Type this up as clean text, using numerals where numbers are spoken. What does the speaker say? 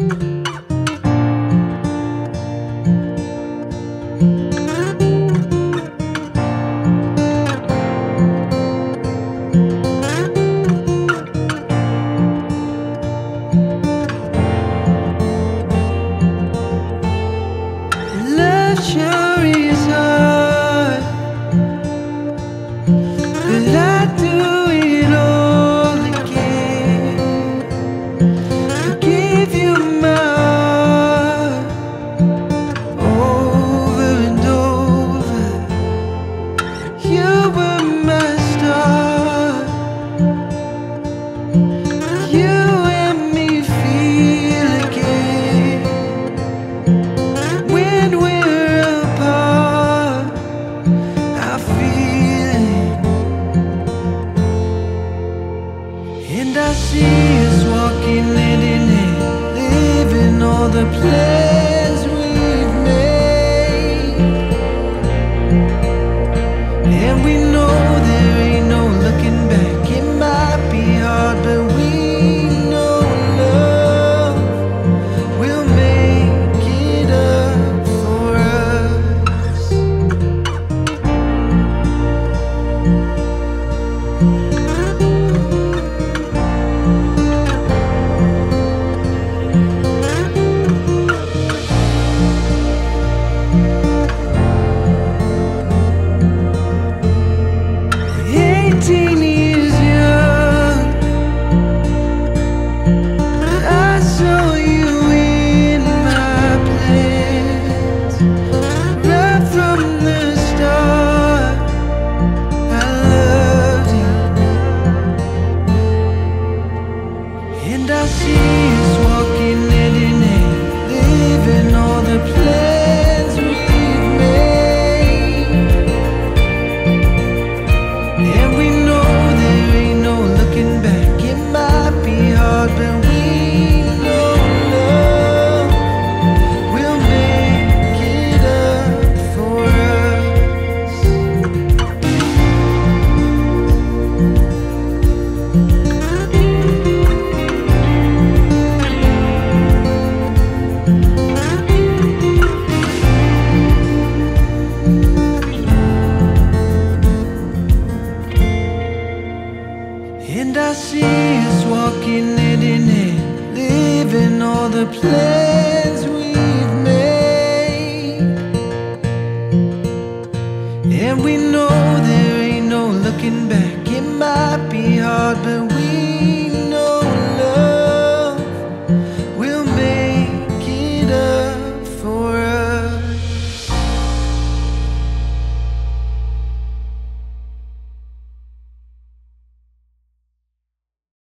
Love sure is hard, but I'd do it all again. I gave you my heart over and over. You were my star. You and me feel again. When we're apart, I feel it. And I see us walking hand in hand, living all the plans we've made. And we know there ain't no looking back. It might be hard, but we know love will make it up for us. And I see us walking hand in hand, living all the plans we've made. And we know there ain't no looking back. It might be hard, but we know love will make it up for us. And I see us walking hand in hand, living all the plans